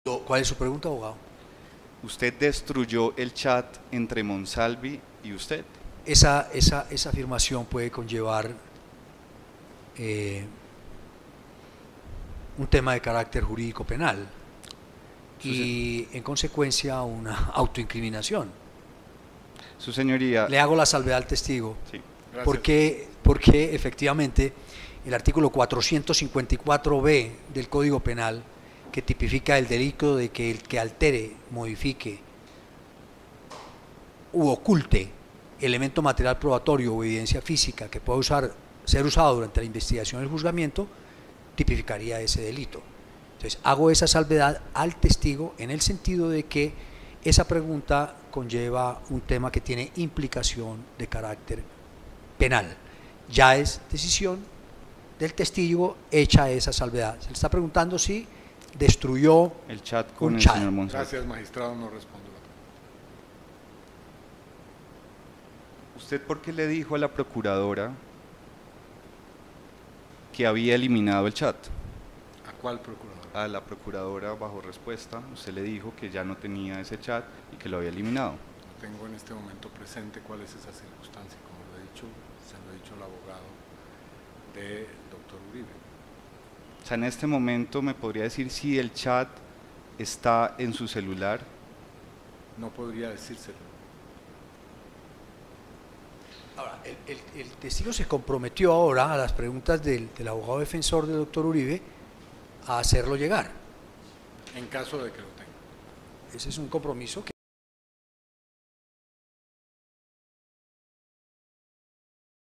¿Cuál es su pregunta, abogado? ¿Usted destruyó el chat entre Monsalvi y usted? Esa afirmación puede conllevar un tema de carácter jurídico penal y, en consecuencia, una autoincriminación. Su señoría. Le hago la salvedad al testigo. Sí. Porque efectivamente el artículo 454b del Código Penal, que tipifica el delito de que el que altere, modifique u oculte elemento material probatorio o evidencia física que pueda ser usado durante la investigación y el juzgamiento, tipificaría ese delito. Entonces, hago esa salvedad al testigo en el sentido de que esa pregunta conlleva un tema que tiene implicación de carácter penal. Ya es decisión del testigo hecha esa salvedad. Se le está preguntando si destruyó el chat con el chat. señor Monsalvi. Gracias, magistrado, no respondo la pregunta. ¿Usted por qué le dijo a la procuradora que había eliminado el chat? ¿A cuál procuradora? A la procuradora, bajo respuesta, usted le dijo que ya no tenía ese chat y que lo había eliminado. No tengo en este momento presente cuál es esa circunstancia, como lo he dicho, se lo he dicho al abogado del doctor Uribe. O sea, en este momento me podría decir si el chat está en su celular. No podría decírselo. Ahora, el testigo se comprometió ahora a las preguntas del abogado defensor del doctor Uribe a hacerlo llegar. En caso de que lo tenga. Ese es un compromiso que